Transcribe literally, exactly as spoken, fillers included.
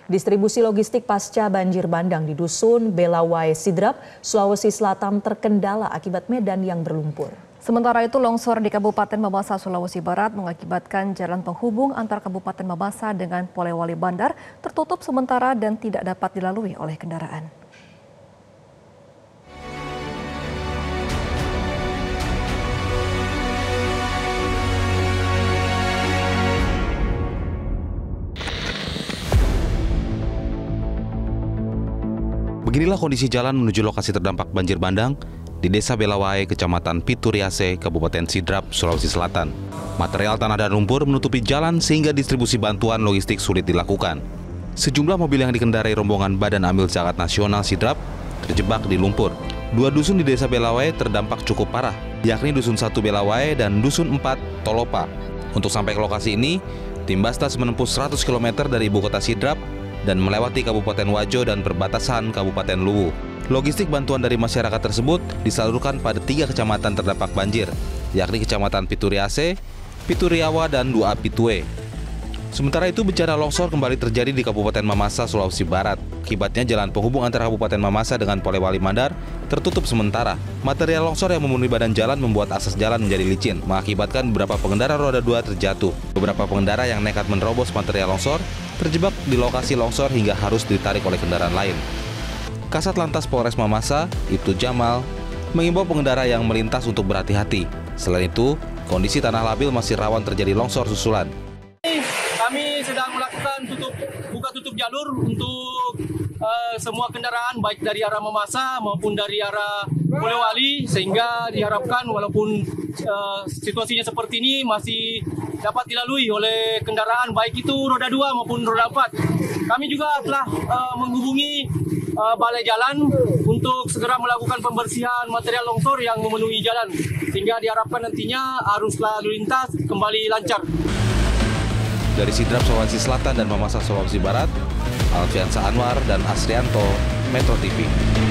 Distribusi logistik pasca banjir bandang di Dusun Belawai Sidrap, Sulawesi Selatan terkendala akibat medan yang berlumpur. Sementara itu, longsor di Kabupaten Mamasa, Sulawesi Barat mengakibatkan jalan penghubung antar Kabupaten Mamasa dengan Polewali Bandar tertutup sementara dan tidak dapat dilalui oleh kendaraan. Beginilah kondisi jalan menuju lokasi terdampak banjir bandang di Desa Belawai, Kecamatan Pituriase, Kabupaten Sidrap, Sulawesi Selatan. Material tanah dan lumpur menutupi jalan sehingga distribusi bantuan logistik sulit dilakukan. Sejumlah mobil yang dikendarai rombongan Badan Amil Zakat Nasional Sidrap terjebak di lumpur. Dua dusun di Desa Belawai terdampak cukup parah, yakni Dusun satu Belawai dan Dusun empat Tolopa. Untuk sampai ke lokasi ini, tim Bastas menempuh seratus kilometer dari ibu kota Sidrap dan melewati Kabupaten Wajo dan perbatasan Kabupaten Luwu. Logistik bantuan dari masyarakat tersebut disalurkan pada tiga kecamatan terdampak banjir, yakni Kecamatan Pituriase, Pituriawa, dan Dua Pitue. Sementara itu, bencana longsor kembali terjadi di Kabupaten Mamasa, Sulawesi Barat. Akibatnya jalan penghubung antara Kabupaten Mamasa dengan Polewali Mandar tertutup sementara. Material longsor yang memenuhi badan jalan membuat akses jalan menjadi licin, mengakibatkan beberapa pengendara roda dua terjatuh. Beberapa pengendara yang nekat menerobos material longsor terjebak di lokasi longsor hingga harus ditarik oleh kendaraan lain. Kasat Lantas Polres Mamasa, Ibtu Jamal, mengimbau pengendara yang melintas untuk berhati-hati. Selain itu, kondisi tanah labil masih rawan terjadi longsor susulan. Kami sedang melakukan tutup buka tutup jalur untuk uh, semua kendaraan baik dari arah Mamasa maupun dari arah Polewali, sehingga diharapkan walaupun uh, situasinya seperti ini masih dapat dilalui oleh kendaraan baik itu roda dua maupun roda empat. Kami juga telah uh, menghubungi uh, Balai Jalan untuk segera melakukan pembersihan material longsor yang memenuhi jalan, sehingga diharapkan nantinya arus lalu lintas kembali lancar. Dari Sidrap, Sulawesi Selatan dan Mamasa, Sulawesi Barat, Alfiansa Anwar dan Asrianto, Metro T V.